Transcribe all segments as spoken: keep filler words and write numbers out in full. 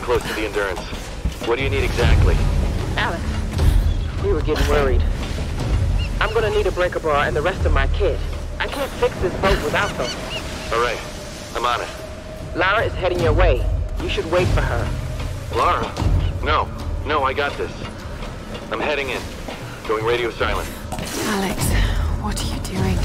close to the Endurance. What do you need exactly? Alex, we were getting worried. I'm gonna need a breaker bar and the rest of my kit. I can't fix this boat without them. All right, I'm on it. Lara is heading your way. You should wait for her. Lara? No, no, I got this. I'm heading in. Going radio silent. Alex, what are you doing?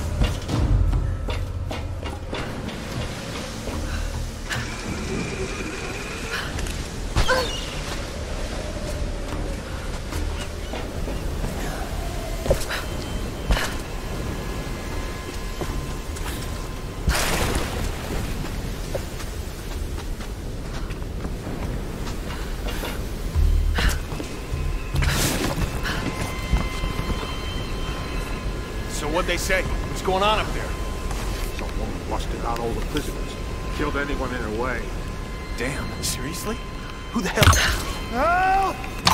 What'd they say? What's going on up there? Some woman busted out all the prisoners. Killed anyone in her way. Damn, seriously? Who the hell? Help!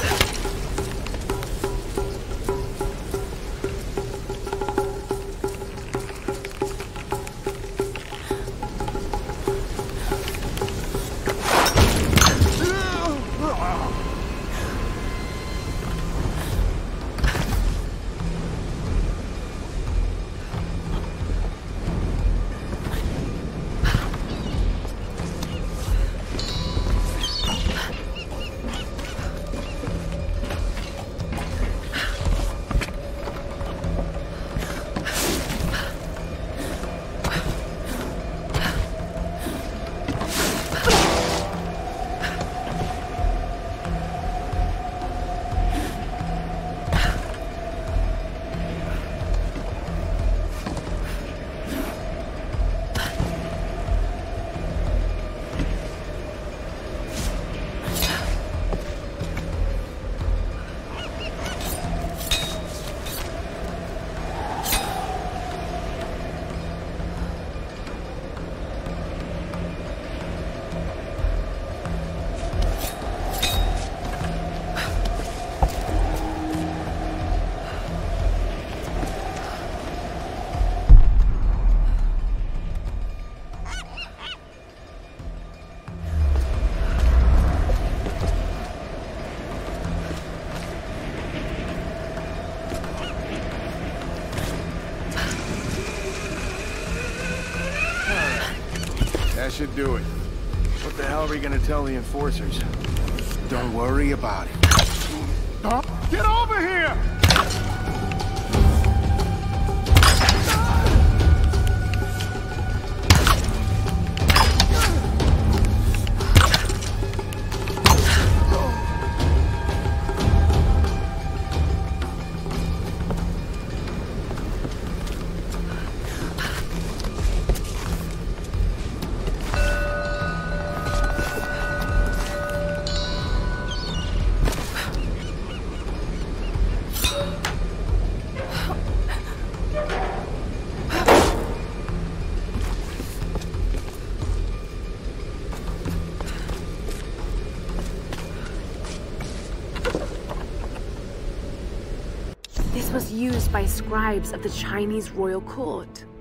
That should do it. What the hell are we gonna tell the enforcers? Don't worry about it. Huh? Get over here! This was used by scribes of the Chinese royal court.